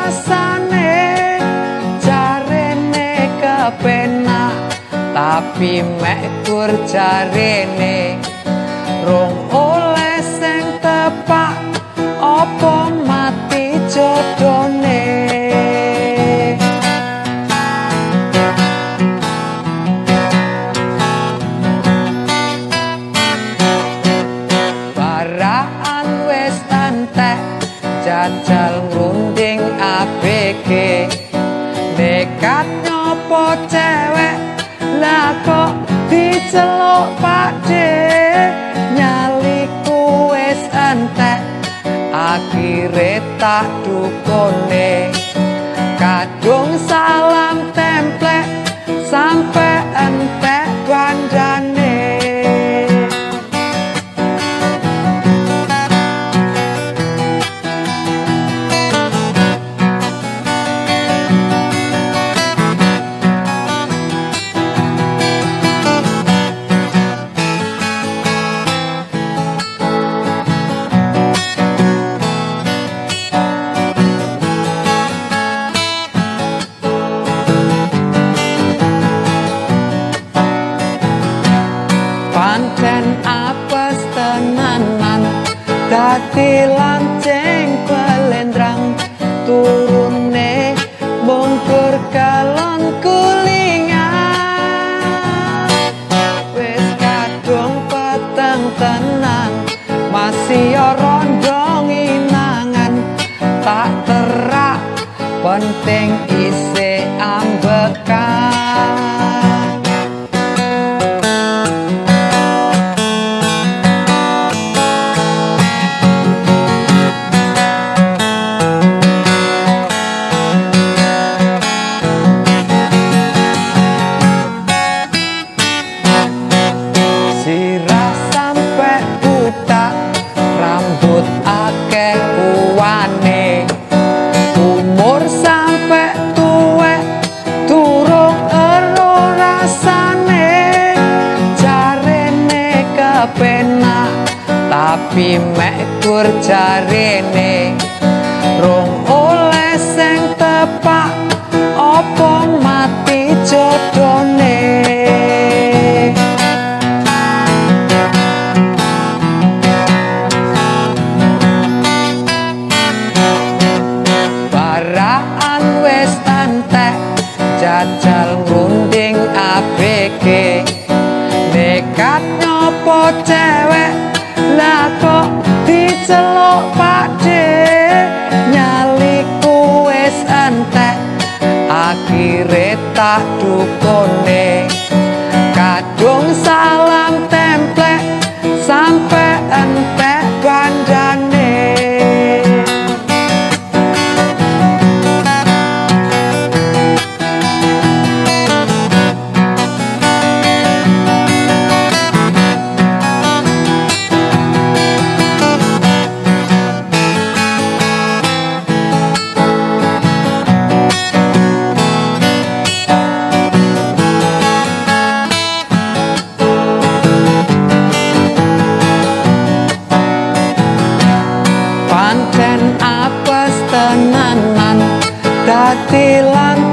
rasane jarene kepenak tapi mek kur jarene rong oleh sing tepak apa mati jodone. Baraan wis entek jajal ngrunding ABG nekat nyopo cewek lah kok diceluk pakde nyaliku wis entek akhire tak dukone kadung salam templek sampe entek bandane. Pancen apes tenanan dadi lanceng belendrang turune mungkur galon kulingan wis kadung peteng tenan masih rondong inangan tak terak penting isih ambekan. Sirah sampe buta rambut akeh uwane umur sampe tuwek durung ero rasane jarene kepenak tapi mek kur jarene rong oleh sing tepak apa mati jodone. Baraan wis entek jajal ngrunding ABG nekat nyopo cewek lah kok diceluk pakde nyaliku wis entek akhire tak dukone kadung salam templek sampe entek bandane. Pancen apes tenanan dadi lan